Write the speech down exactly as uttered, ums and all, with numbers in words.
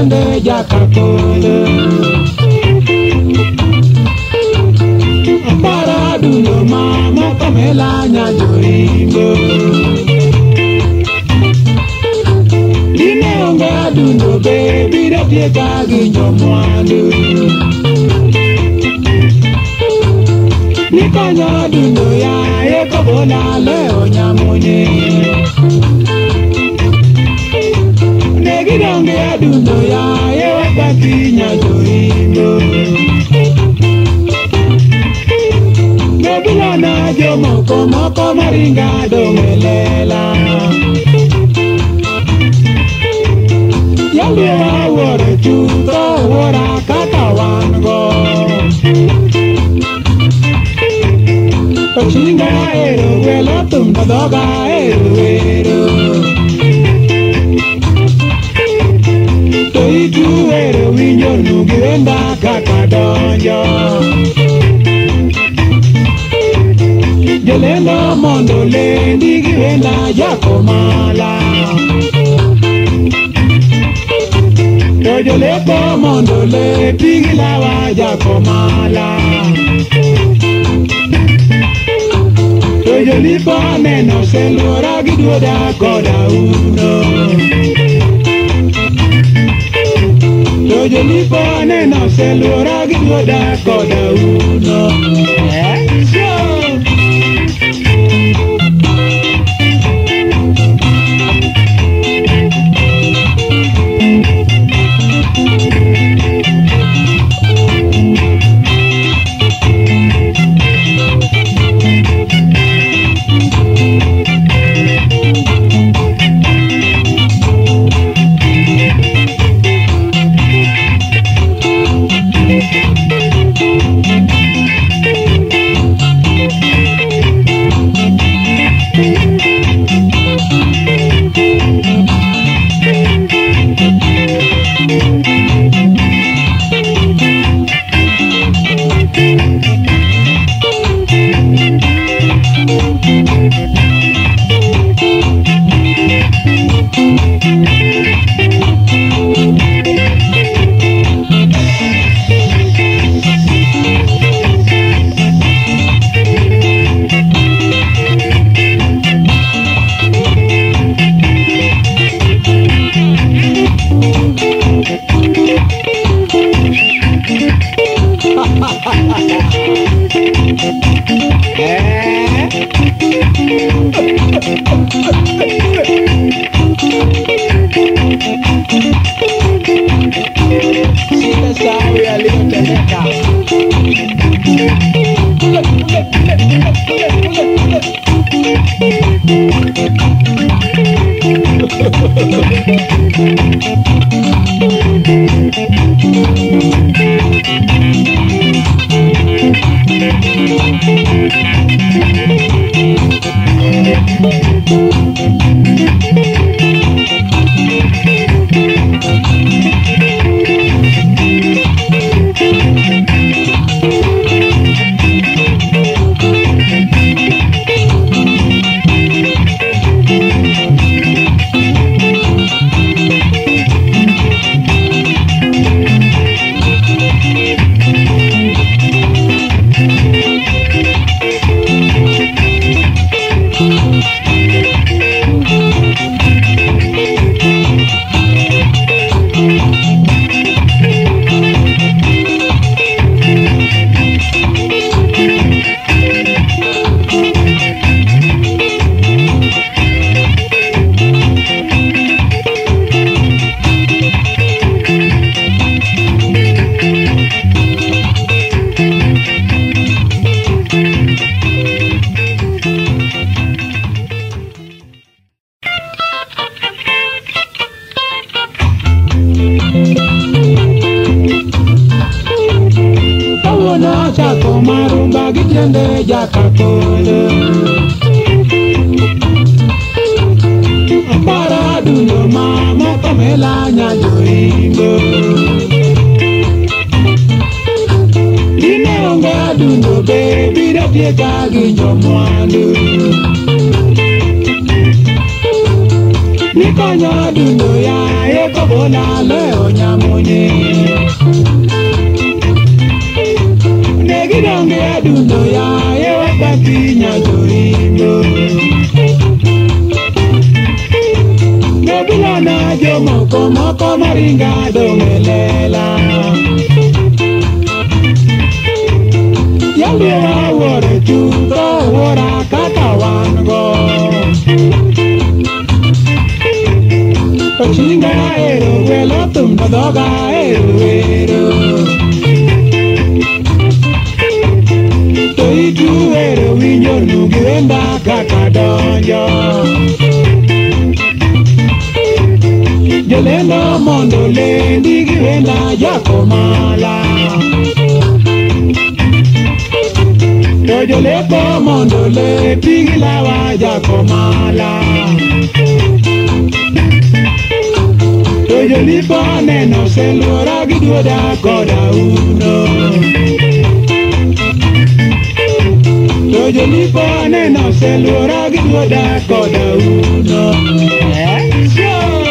gitiende jakakole para dundo mama pamela nyajoringo dine onge dundo baby dapie kagi nyomwandu nikonyo dundo ya ekobola leo nyamunye negidonge dundo ya ewakati nyajoringo Gabilana jomo como como ringa domelela Yalua wore chuto wora kakawango Pachinga ero welo tumba doga ero ero Toitu ero winyo nugiwenda kakadonjo Yelena mondo le digivela Giacomala Yoleko mondo le digilava Giacomala Yolipo neno selura giduoda coda uno Yolipo neno selura giduoda coda uno Eh? Marumba gitiende jakakole para dundo mama pamela nyajoringo dine onge dundo baby dapie kagi nyomwandu nikonyo dundo ya eko bola leo nyamuni negidonge adundo ya yewa pati nyadoindo nebilana jomoko moko maringa dongelela yalwa wore chuto wora kata wango Chinga ero welo tumba doga ero ero Toitu ero winyo nugirenda kaka donjo Jolendo mondo lendi girenda jako mala To jolepo mondo le pigilawa jako mala Jolipo neno se luora giduoda koda uno Jolipo neno se luora giduoda koda uno Eh, sure